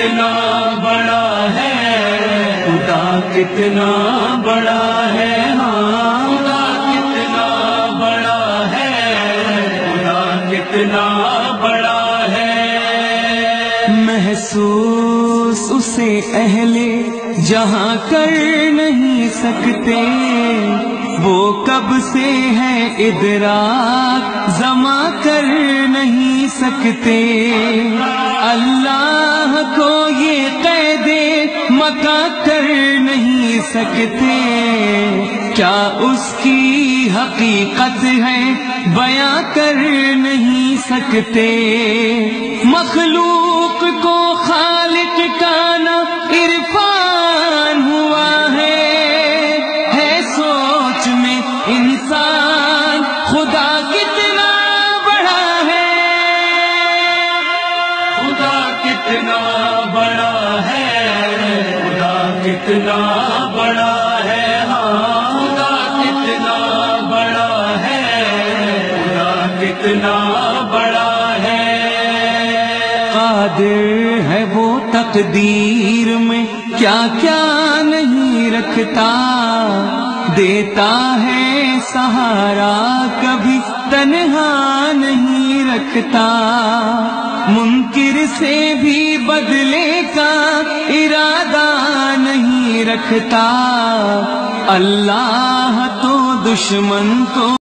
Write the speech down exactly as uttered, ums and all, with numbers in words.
کتنا بڑا ہے، خدا کتنا بڑا ہے، ہاں خدا کتنا بڑا ہے، خدا کتنا بڑا ہے۔ محسوس اسے اہل جہاں کر نہیں سکتے، وہ کب سے ہے ادراک جمع کر نہیں سکتے۔ اللہ کو یہ قید مکہ کر نہیں سکتے، کیا اس کی حقیقت ہے بیاں کر نہیں سکتے۔ مخلوق کو خالق کا نہ عرفان ہوا ہے، ہے سوچ میں انسان خدا کتنا بڑا ہے، خدا کتنا بڑا ہے، خدا کتنا بڑا ہے، ہاں خدا کتنا بڑا ہے، خدا کتنا بڑا ہے۔ قادر ہے وہ تقدیر میں کیا کیا نہیں رکھتا، دیتا ہے سہارا کبھی تنہا نہیں رکھتا، منکر سے بھی بدلے کا ارادہ نہیں رکھتا، اللہ تو دشمن کو